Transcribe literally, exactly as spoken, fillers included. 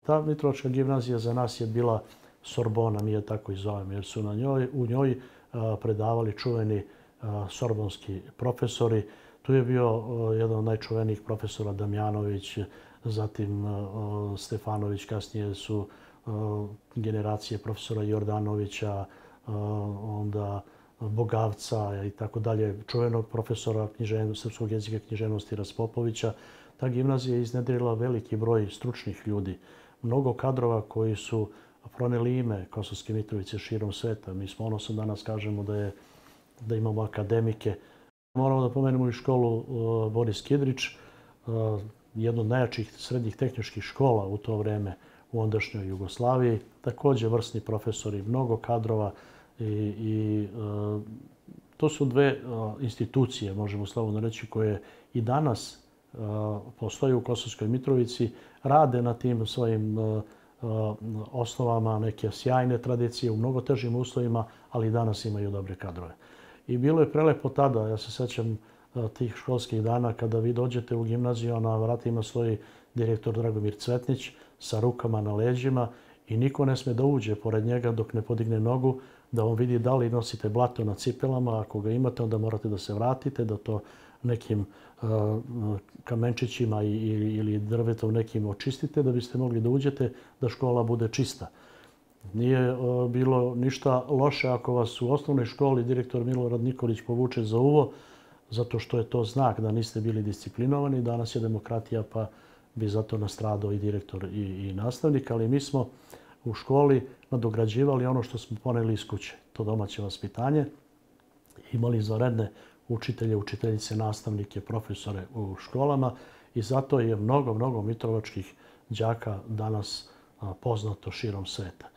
Ta Mitrovačka gimnazija za nas je bila Sorbona, mi je tako i zovemo, jer su na njoj, u njoj predavali čuveni sorbonski profesori. Tu je bio jedan od najčuvenijih profesora Damjanović, zatim Stefanović, kasnije su generacije profesora Jordanovića, onda Bogavca i tako dalje, čuvenog profesora srpskog jezika i književnosti Raspopovića. Ta gimnazija je iznedrila veliki broj stručnih ljudi, mnogo kadrova koji su proneli ime Kosovske Mitrovice širom sveta. Mi smo ponosno danas kažemo da, je, da imamo akademike. Moramo da pomenemo i školu Boris Kidrić, jednu od najjačih srednjih tehničkih škola u to vreme u ondašnjoj Jugoslaviji. Također vrsni profesori, mnogo kadrova i, i to su dve institucije, možemo slobodno reći, koje i danas postoje u Kosovskoj Mitrovici, rade na tim svojim osnovama neke sjajne tradicije u mnogo težim uslovima, ali i danas imaju dobre kadrove. I bilo je prelepo tada, ja se sećam tih školskih dana kada vi dođete u gimnaziju, a na vratima stoji direktor Dragomir Cvetnić sa rukama na leđima i niko ne sme da uđe pored njega dok ne podigne nogu, da on vidi da li nosite blato na cipelama. Ako ga imate, onda morate da se vratite, da to nekim kamenčićima ili drvetom nekim očistite da biste mogli da uđete, da škola bude čista. Nije bilo ništa loše ako vas u osnovnoj školi direktor Milorad Nikolić povuče za uvo, zato što je to znak da niste bili disciplinovani. Danas je demokratija, pa bi zato nastradao i direktor i, i nastavnik, ali mi smo u školi nadograđivali ono što smo poneli iz kuće, to domaće vaspitanje. Imali izvanredne učitelje, učiteljice, nastavnike, profesore u školama i zato je mnogo, mnogo mitrovačkih đaka danas poznato širom sveta.